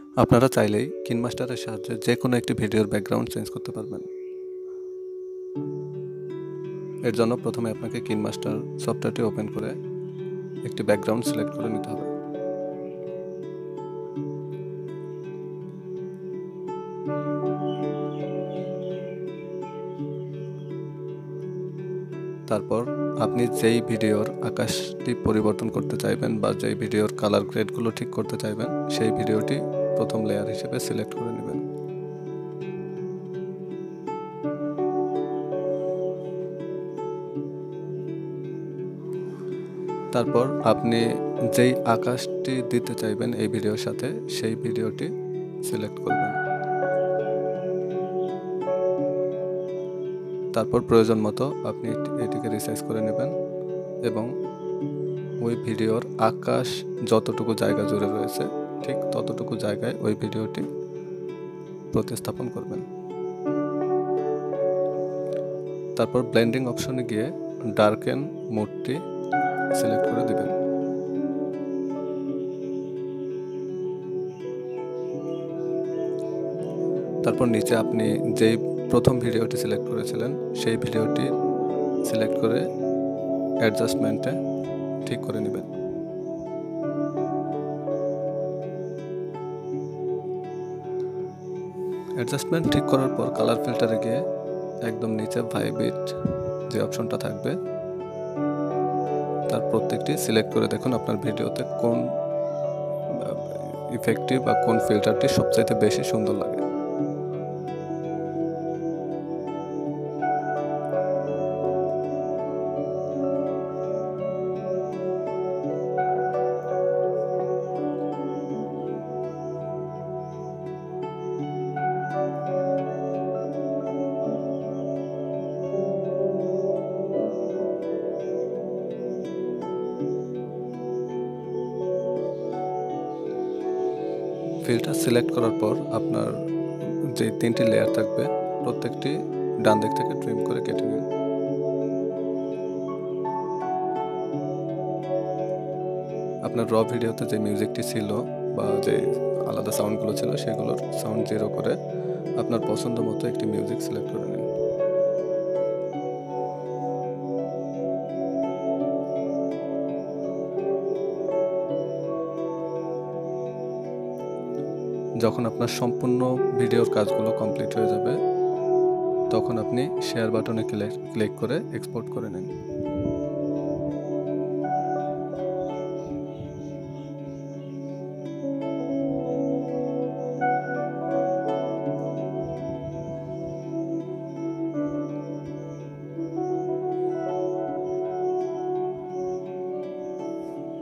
আপনারা চাইলেই কিনমাস্টারের সাহায্যে যে কোনো একটি ভিডিওর ব্যাকগ্রাউন্ড চেঞ্জ করতে পারবেন। এর জন্য প্রথমে আপনাকে কিনমাস্টার সফটওয়্যারটি ওপেন করে একটি ব্যাকগ্রাউন্ড সিলেক্ট করে নিতে হবে। তারপর আপনি যেই ভিডিওর আকাশটি পরিবর্তন করতে চাইবেন বা যেই ভিডিওর কালার গ্রেডগুলো ঠিক করতে চাইবেন সেই ভিডিওটি প্রথম লেয়ার হিসেবে সিলেক্ট করে নেবেন। তারপর আপনি যেই আকাশটি দিতে চাইবেন এই ভিডিওর সাথে সেই ভিডিওটি সিলেক্ট করবেন। তারপর প্রয়োজন মতো আপনি এটিকে রিসাইজ করে নেবেন এবং ওই ভিডিওর আকাশ যতটুকু জায়গা জুড়ে রয়েছে ঠিক ততটুকু জায়গায় ওই ভিডিওটি প্রতিস্থাপন করবেন। তারপর ব্লেন্ডিং অপশনে গিয়ে ডার্কেন মোডটি সিলেক্ট করে দিবেন। তারপর নিচে আপনি যেই প্রথম ভিডিওটি সিলেক্ট করেছিলেন সেই ভিডিওটি সিলেক্ট করে অ্যাডজাস্টমেন্টে ঠিক করে নেবেন। অ্যাডজাস্টমেন্ট ঠিক করার পর কালার ফিল্টারে গিয়ে একদম নিচে ভাইব্রেট যে অপশনটা থাকবে তার প্রত্যেকটি সিলেক্ট করে দেখুন আপনার ভিডিওতে কোন ইফেক্টটি বা কোন ফিল্টারটি সবচাইতে বেশি সুন্দর লাগে। ফিল্টার সিলেক্ট করার পর আপনার যে 3টি লেয়ার থাকবে প্রত্যেকটি ডান দিক থেকে ট্রিম করে কেটে নিন। আপনার র ভিডিওতে যে মিউজিকটি ছিল বা যে আলাদা সাউন্ডগুলো ছিল সেগুলোর সাউন্ড 0 করে আপনার পছন্দ মতো একটি মিউজিক সিলেক্ট করে নিন। যখন আপনার সম্পূর্ণ ভিডিওর কাজগুলো কমপ্লিট হয়ে যাবে তখন আপনি শেয়ার বাটনে ক্লিক করে এক্সপোর্ট করে নিন।